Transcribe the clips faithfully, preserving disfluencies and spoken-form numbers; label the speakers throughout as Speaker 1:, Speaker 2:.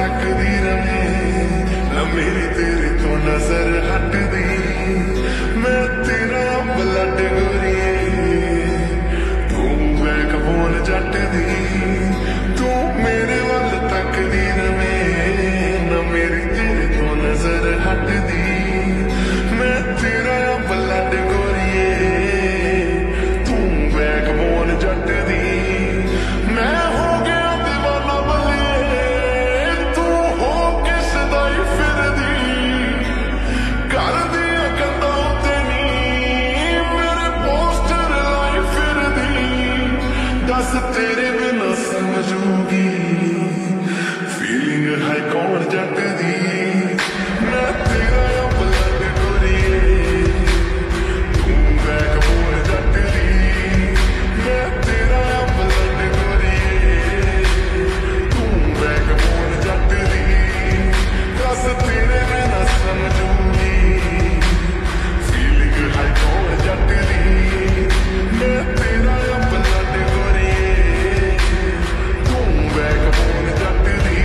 Speaker 1: तकदी रहे ना मेरी तेरे तो नजर हटदी मैं तेरा ब्लड गोरिए तू बैकबोन जट दी तू मेरे वाल तकदी रहे ना मेरी तेरे तो नजर हटदी मैं तेरा ब्लड गोरिए तू बैकबोन जट दी मैं हो गया दीवाना बल्ले तू हो किस दाई फिर दी कर दिया कंधा उत्ते नी मेरे पोस्टर लाई फिर दी दस तेरे बिना समझूगी फीलिंग है कौन जट दी मैं तेरा ब्लड गोरिए तू बैकबोन जट दी मैं तेरा ब्लड गोरिए तू बैकबोन जट दी दस तेरे बिना समझूगी फीलिंग है कौन जट दी मैं तेरा ब्लड गोरिए तू बैकबोन जट दी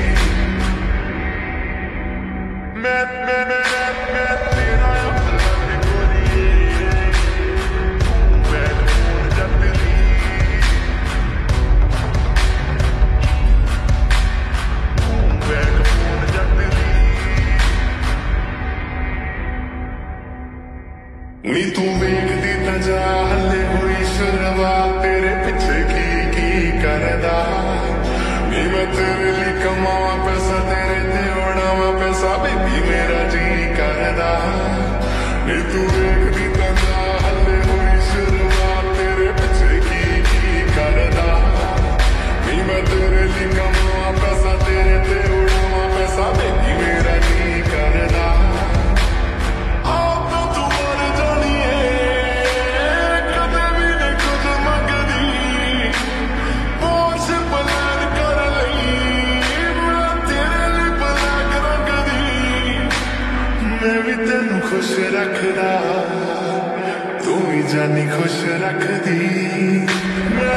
Speaker 1: मैं मैं मैं मैं तेरा ब्लड गोरिए तू बैकबोन जट दी बैकबोन जट दी नी तू वेखदी तां जा हले होई शुरुआत तेरे पिछे की की करदा नी मैं तेरे लिए कमावां पैसा तेरे ते उड़ावां पैसा बेबी मेरा जी करदा नी तू वेखदी तां जा हले होई शुरुआत तेरे पिछे की की करदा नी मैं तेरे लिए कमावां पैसा तेरे ते उड़ावां पैसा बेबी मेरा जी करदा आप तो तू मर जानी है कदे भी नहीं कुछ मंगदी पोश पलान कर लई मैं तेरे लिए ब्लैक रंग दी मैं भी तेनू खुश रखदा तू भी जानी खुश रखदी मैं